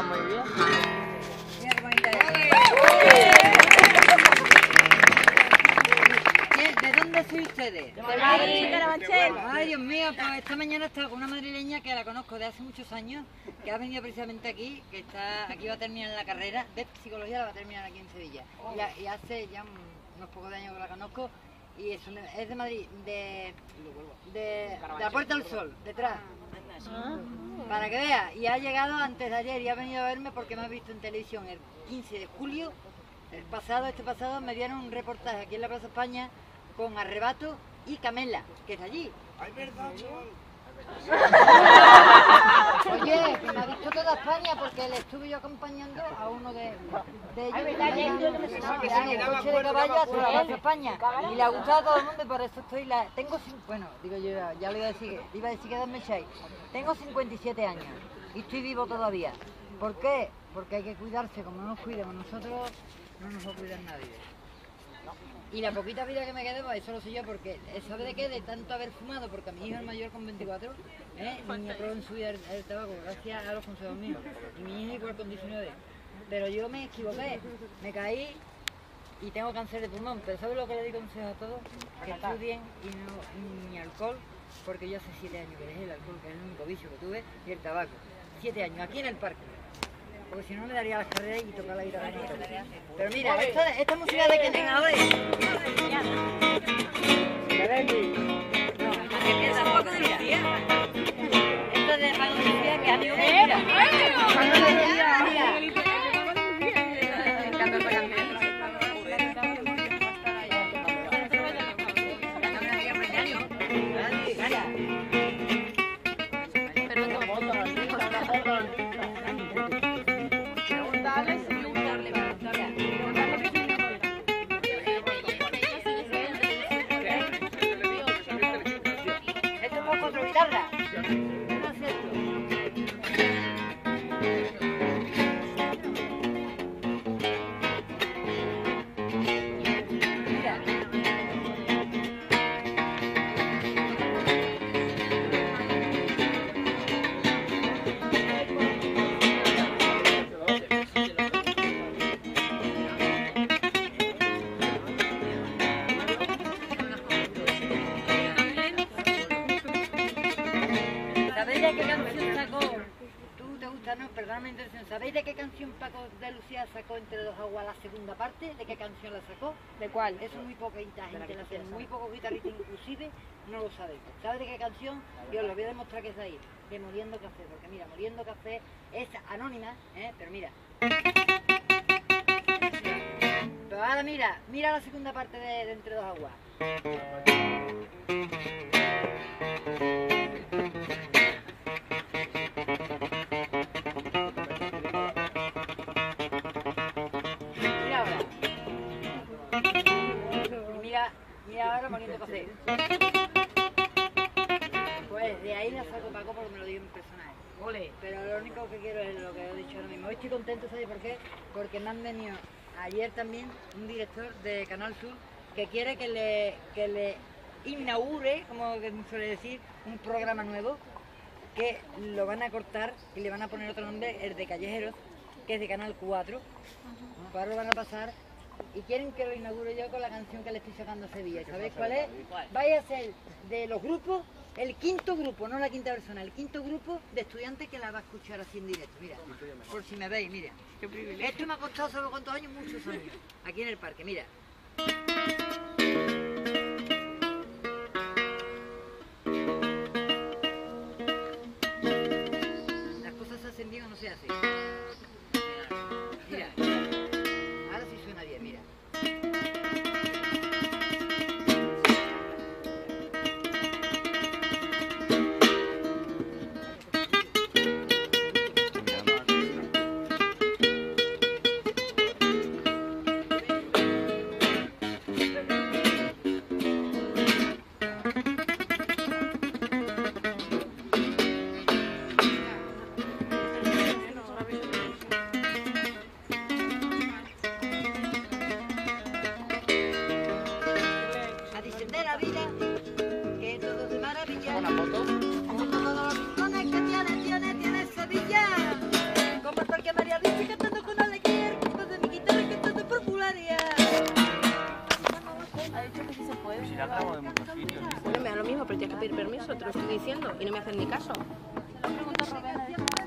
Ah, muy bien. Mira qué bonita es. ¿De dónde sois ustedes? De Madrid, Carabanchel. Ay, Dios mío, pues esta mañana estaba con una madrileña que la conozco de hace muchos años, que ha venido precisamente aquí, que está aquí, va a terminar la carrera de psicología, la va a terminar aquí en Sevilla. Y hace ya unos pocos de años que la conozco, y es de Madrid, de la Puerta del Sol, detrás. Para que vea, y ha llegado antes de ayer y ha venido a verme porque me ha visto en televisión el 15 de julio, este pasado me dieron un reportaje aquí en la Plaza España con Arrebato y Camela, que es allí. Ay, verdad, chaval. Oye, que me ha visto toda España porque le estuve yo acompañando a uno de ellos. Ay, verdad, que yo no me en sonaba. el coche de caballo hacia la Plaza España. Y le ha gustado a todo el mundo y por eso estoy bueno, digo yo, ya le iba a decir que me echáis. Tengo 57 años y estoy vivo todavía. ¿Por qué? Porque hay que cuidarse, como no nos cuidemos nosotros, no nos va a cuidar nadie. Y la poquita vida que me quede, pues eso lo sé yo, porque ¿sabe de qué? De tanto haber fumado, porque a mi hijo el mayor con 24, niña probó en su vida el tabaco, gracias a los consejos míos, y mi hija igual con 19. Pero yo me equivoqué, me caí y tengo cáncer de pulmón, pero ¿sabe lo que le di consejo a todos? Que estudien y no ni alcohol, porque yo hace 7 años que dejé el alcohol, que es el único vicio que tuve, y el tabaco. 7 años, aquí en el parque. Porque si no me daría las carreras y tocar la guitarra. Pero mira, esta música de que tenga ahora. Esto es de Paco de Lucía, que a mí me mira. ¿Sabéis de qué canción sacó? Tú te gusta, no, perdóname la interrupción. ¿Sabéis de qué canción Paco de Lucía sacó Entre dos aguas la segunda parte? ¿De qué canción la sacó? ¿De cuál? Eso muy poca gente la hace, muy pocos guitarristas inclusive no lo saben. ¿Sabes de qué canción? Yo os voy a demostrar que es ahí, de Moliendo Café, porque mira, Moliendo Café es anónima, pero mira. Pero ahora mira la segunda parte de Entre dos aguas. Mira ahora Moliendo Café. Pues de ahí la saco Paco porque me lo digo en personaje. Ole. Pero lo único que quiero es lo que he dicho ahora mismo. Hoy estoy contento, ¿sabes por qué? Porque me han venido ayer también un director de Canal Sur que quiere que le inaugure, como suele decir, un programa nuevo que lo van a cortar y le van a poner otro nombre, el de Callejeros, que es de Canal 4. Ahora lo van a pasar. Y quieren que lo inaugure yo con la canción que le estoy sacando a Sevilla. ¿Sabéis cuál es? Vaya a ser de los grupos, el quinto grupo, no la quinta persona, el quinto grupo de estudiantes que la va a escuchar así en directo. Mira, por si me veis, mira. Esto me ha costado, ¿sabes cuántos años? Muchos años. Aquí en el parque, mira. Las cosas se hacen bien o no se hacen. Mira. Ahora sí suena bien, mira. Bueno, me da lo mismo, pero tienes que pedir permiso, te lo estoy diciendo, y no me hacen ni caso. Pregunta Rubén,